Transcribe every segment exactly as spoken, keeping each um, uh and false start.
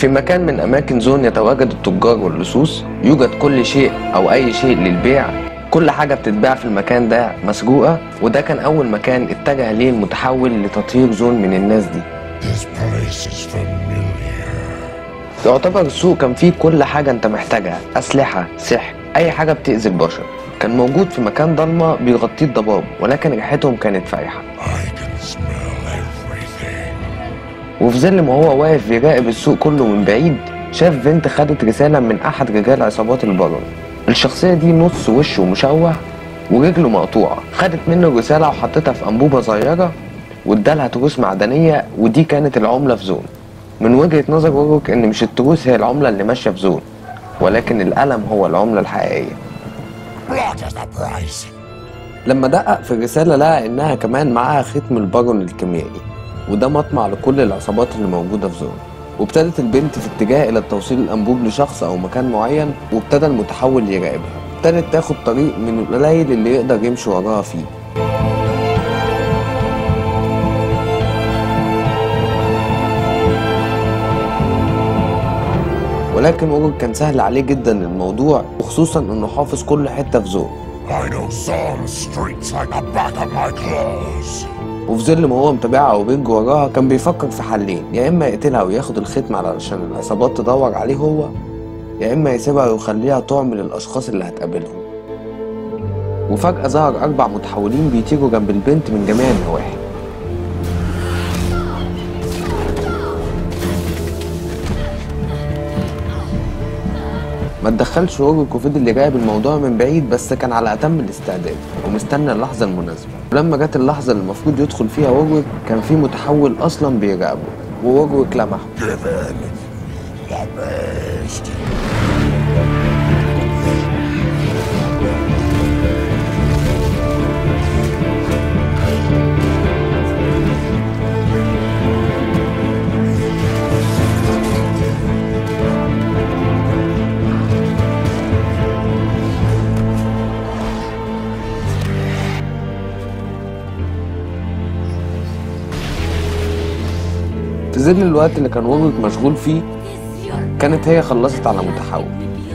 في مكان من أماكن زون يتواجد التجار واللصوص يوجد كل شيء أو أي شيء للبيع. كل حاجة بتتباع في المكان ده مسروقة، وده كان أول مكان اتجه ليه المتحول لتطهير زون من الناس دي. يعتبر السوق كان فيه كل حاجة انت محتاجها، أسلحة، سحر، أي حاجة بتأذي البشر. كان موجود في مكان ضلمة بيغطيه الضباب، ولكن ريحتهم كانت فايحة. وفي ظل ما هو واقف بيراقب السوق كله من بعيد، شاف بنت خدت رسالة من أحد رجال عصابات البارون. الشخصية دي نص وشه مشوه ورجله مقطوعة. خدت منه الرسالة وحطتها في أنبوبة صغيرة وادالها تروس معدنية، ودي كانت العملة في زون. من وجهة نظر وروك إن مش التروس هي العملة اللي ماشية في زون، ولكن القلم هو العملة الحقيقية. لما دقق في الرسالة لقى إنها كمان معاها ختم البارون الكيميائي، وده مطمع لكل العصابات اللي موجودة في زون. وابتدت البنت في اتجاه إلى توصيل الأنبوب لشخص أو مكان معين، وابتدى المتحول يراقبها. ابتدت تاخد طريق من القليل اللي يقدر يمشي وراها فيه. ولكن وروك كان سهل عليه جدا الموضوع، وخصوصا انه حافظ كل حته في زون. وفي ظل ما هو متابعها وبيجي وراها كان بيفكر في حلين، يا اما يقتلها وياخد الختم علشان العصابات تدور عليه هو، يا اما يسيبها ويخليها تعمل الاشخاص اللي هتقابلهم. وفجأة ظهر اربع متحولين بيطيروا جنب البنت من جميع النواحي. ما تدخلش وروك وفضل يراقب الموضوع من بعيد، بس كان على اتم الاستعداد ومستنى اللحظه المناسبه. ولما جت اللحظه اللي المفروض يدخل فيها وروك كان في متحول اصلا بيراقبه، ووروك لمحه. في ظل الوقت اللي كان وروك مشغول فيه كانت هي خلصت على متحول.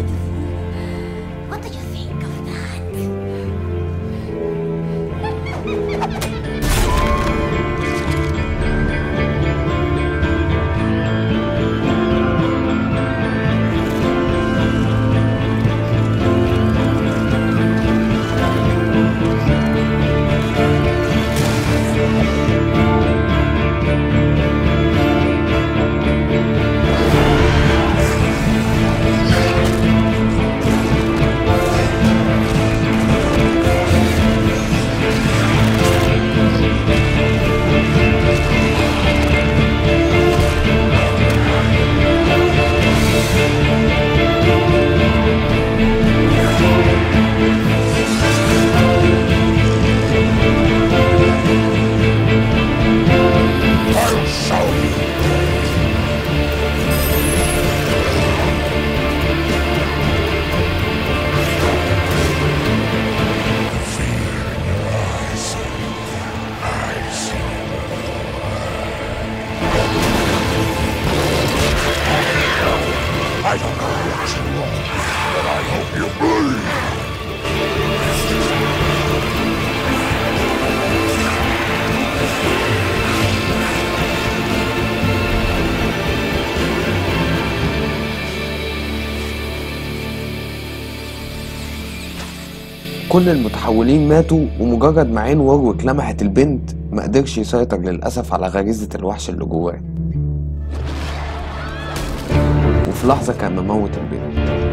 I don't know what's wrong, but I hope you bleed. كل المتحولين ماتوا، ومجرد ما عين وروك لمحت البنت ما قدرش يسيطر للأسف على غريزة الوحش اللي جواه، وفي لحظة كان مموت البنت.